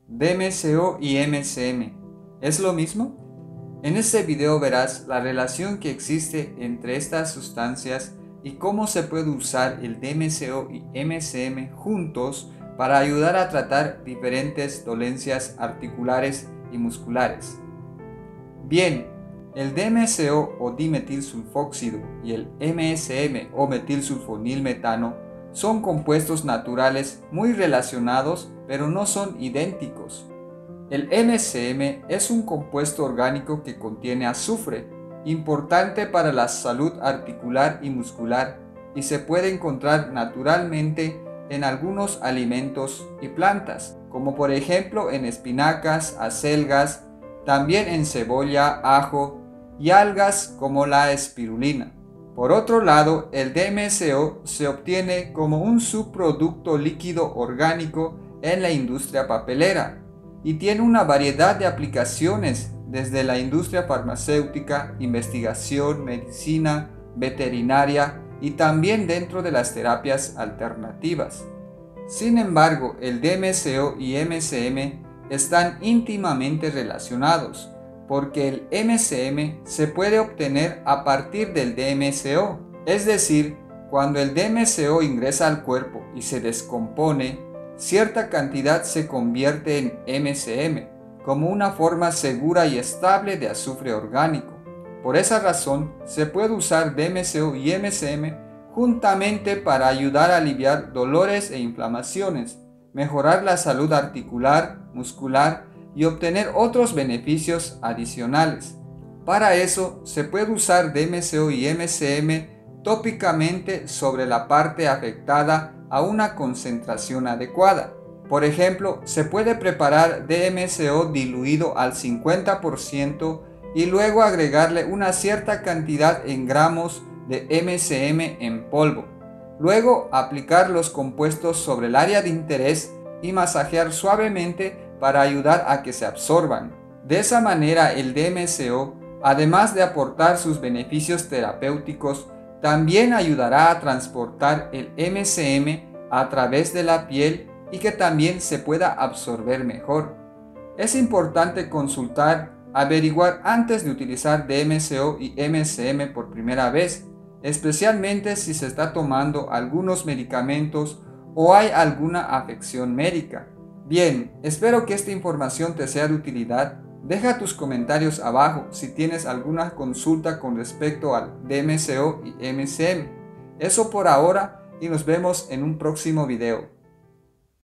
DMSO y MSM, ¿es lo mismo? En este video verás la relación que existe entre estas sustancias y cómo se puede usar el DMSO y MSM juntos para ayudar a tratar diferentes dolencias articulares y musculares. Bien, el DMSO o dimetilsulfóxido y el MSM o metilsulfonilmetano son compuestos naturales muy relacionados, pero no son idénticos. El MSM es un compuesto orgánico que contiene azufre, importante para la salud articular y muscular, y se puede encontrar naturalmente en algunos alimentos y plantas, como por ejemplo en espinacas, acelgas, también en cebolla, ajo y algas como la espirulina. Por otro lado, el DMSO se obtiene como un subproducto líquido orgánico en la industria papelera y tiene una variedad de aplicaciones desde la industria farmacéutica, investigación, medicina, veterinaria y también dentro de las terapias alternativas. Sin embargo, el DMSO y MSM están íntimamente relacionados, porque el MSM se puede obtener a partir del DMSO, es decir, cuando el DMSO ingresa al cuerpo y se descompone, cierta cantidad se convierte en MSM, como una forma segura y estable de azufre orgánico. Por esa razón, se puede usar DMSO y MSM juntamente para ayudar a aliviar dolores e inflamaciones, mejorar la salud articular, muscular y obtener otros beneficios adicionales. Para eso, se puede usar DMSO y MSM tópicamente sobre la parte afectada a una concentración adecuada. Por ejemplo, se puede preparar DMSO diluido al 50% y luego agregarle una cierta cantidad en gramos de MSM en polvo. Luego aplicar los compuestos sobre el área de interés y masajear suavemente para ayudar a que se absorban. De esa manera el DMSO, además de aportar sus beneficios terapéuticos, también ayudará a transportar el MSM a través de la piel y que también se pueda absorber mejor. Es importante averiguar antes de utilizar DMSO y MSM por primera vez, especialmente si se está tomando algunos medicamentos o hay alguna afección médica. Bien, espero que esta información te sea de utilidad. Deja tus comentarios abajo si tienes alguna consulta con respecto al DMSO y MSM. Eso por ahora y nos vemos en un próximo video.